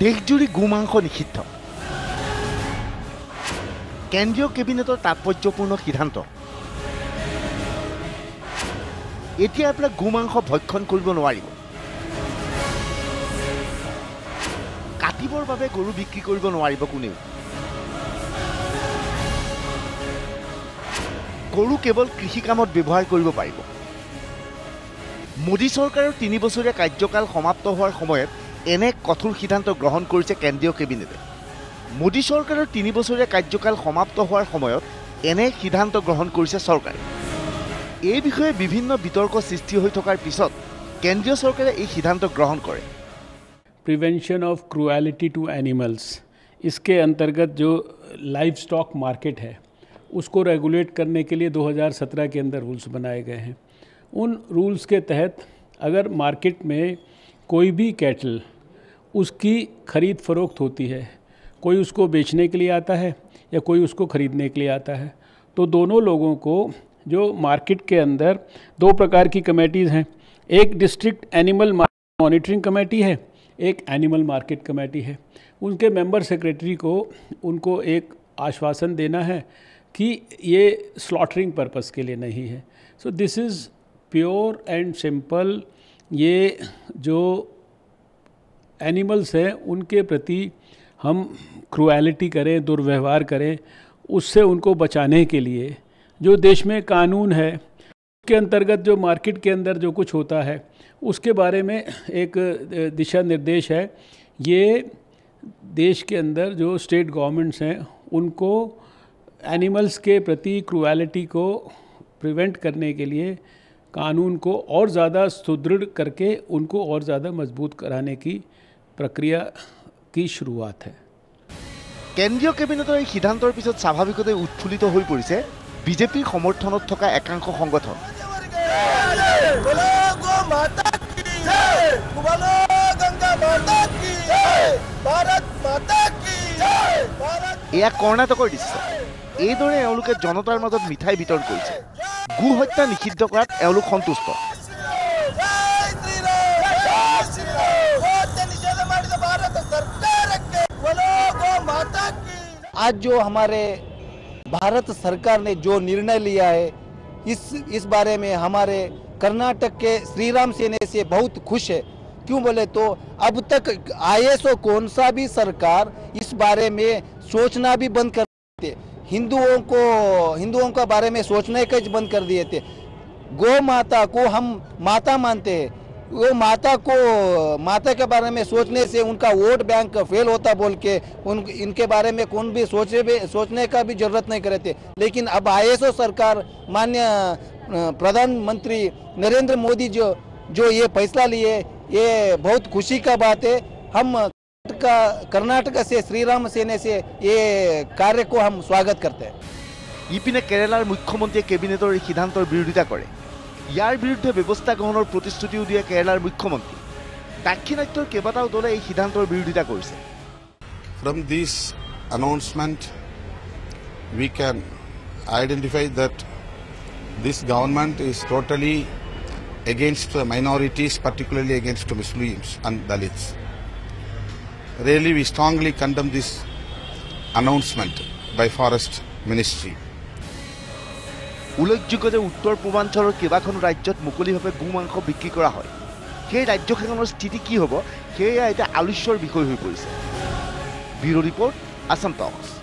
দেশজুৰি গোমাংস নিষিদ্ধ। কেন্দ্ৰীয় কেবিনেটৰ তাৎপৰ্যপূৰ্ণ সিদ্ধান্ত। এতিয়া আপোনাক গোমাংস ভক্ষণ কৰিব নোৱাৰিব। কাটিবৰ বাবে গৰু বিক্ৰী কৰিব নোৱাৰিব কোনেও। গৰু কেৱল কৃষি কামত ব্যৱহাৰ কৰিব পাৰিব। মোদী চৰকাৰৰ 3 বছৰীয়া কাৰ্যকাল সমাপ্ত হোৱাৰ সময়ত এনে কঠোৰ সিদ্ধান্ত গ্ৰহণ কৰিছে কেন্দ্ৰীয় কেবিনেটে। মোদী চৰকাৰৰ 3 বছৰীয়া কাৰ্যকাল সমাপ্ত হোৱাৰ সময়ত এনে সিদ্ধান্ত গ্ৰহণ কৰিছে চৰকাৰে। এই বিষয়ে বিভিন্ন বিতৰ্ক সৃষ্টি হৈ থকাৰ পিছত কেন্দ্ৰীয় চৰকাৰে এই সিদ্ধান্ত গ্ৰহণ কৰে। Prevention of cruelty to animals, इसके अंतर्गत जो लाइव स्टॉक मार्केट है उसको रेगुलेट करने के लिए 2017 के अंदर रूल्स बनाए गए हैं। उन रूल्स के तहत अगर मार्केट में कोई भी कैटल उसकी ख़रीद फ़रोख्त होती है, कोई उसको बेचने के लिए आता है या कोई उसको ख़रीदने के लिए आता है, तो दोनों लोगों को जो मार्केट के अंदर 2 प्रकार की कमेटीज़ हैं। एक डिस्ट्रिक्ट एनिमल मॉनिटरिंग कमेटी है, एक एनिमल मार्केट कमेटी है। उनके मेंबर सेक्रेटरी को उनको एक आश्वासन देना है कि ये स्लॉटरिंग पर्पस के लिए नहीं है। So this is pure and simple. ये जो एनिमल्स हैं उनके प्रति हम क्रूएलिटी करें, दुर्व्यवहार करें, उससे उनको बचाने के लिए जो देश में कानून है उसके अंतर्गत जो मार्केट के अंदर जो कुछ होता है उसके बारे में एक दिशा निर्देश है। ये देश के अंदर जो स्टेट गवर्नमेंट्स हैं उनको एनिमल्स के प्रति क्रूएलिटी को प्रिवेंट करने के लिए कानून को और ज़्यादा सुदृढ़ करके उनको और ज़्यादा मजबूत कराने की प्रक्रिया की शुरुआत है। কেন্দ্ৰীয় কেবিনেটৰ এই সিদ্ধান্তৰ পিছত স্বাভাৱিকতে উৎফুল্লিত হৈ পৰিছে বিজেপিৰ সমৰ্থনত থকা একাংশ সংগঠন। এয়া কৰ্ণাটকৰ দৃশ্য। এইদৰে এওঁলোকে জনতাৰ মাজত মিঠাই বিতৰণ কৰিছে। গো হত্যা নিষিদ্ধ কৰাত এওঁলোক সন্তুষ্ট। आज जो हमारे भारत सरकार ने जो निर्णय लिया है इस बारे में हमारे कर्नाटक के श्रीराम सेने से बहुत खुश है। क्यों बोले तो अब तक ISO कौन सा भी सरकार इस बारे में सोचना भी बंद कर दिए थे। हिंदुओं का बारे में सोचने का बंद कर दिए थे। गौ माता को हम माता मानते हैं। वो माता के बारे में सोचने से उनका वोट बैंक फेल होता बोल के इनके बारे में कौन भी सोचने का भी जरूरत नहीं करे थे। लेकिन अब ISO सरकार माननीय प्रधानमंत्री नरेंद्र मोदी जो ये फैसला लिए ये बहुत खुशी का बात है। हम कर्नाटक से श्रीराम सेने से ये कार्य को हम स्वागत करते हैं। ইপিনে কেৰালাৰ মুখ্যমন্ত্ৰীয়ে কেবিনেটৰ এই সিদ্ধান্তৰ বিৰোধিতা কৰে। ইয়াৰ বিৰুদ্ধে ব্যৱস্থা গ্ৰহণৰ প্ৰতিশ্ৰুতিও দিয়ে কেৰালাৰ মুখ্যমন্ত্ৰী। দাক্ষিণাত্যৰ কেইবাটাও দলে এই সিদ্ধান্তৰ বিৰোধিতা কৰিছে। From this announcement, we can identify that this government is totally against minorities, particularly against Muslims and Dalits. Really, we strongly condemn this announcement by Forest Ministry. উল্লেখযোগ্য যে উত্তৰ পূৰ্বাঞ্চলৰ কেইবাখনো ৰাজ্যত মুকলিভাৱে গোমাংস বিক্ৰী কৰা হয়। সেই ৰাজ্যখনৰ স্থিতি কি হ'ব সেয়া এতিয়া আলোচ্যৰ বিষয় হৈ পৰিছে। ব্যুৰ ৰিপৰ্ট, আসাম টক্স।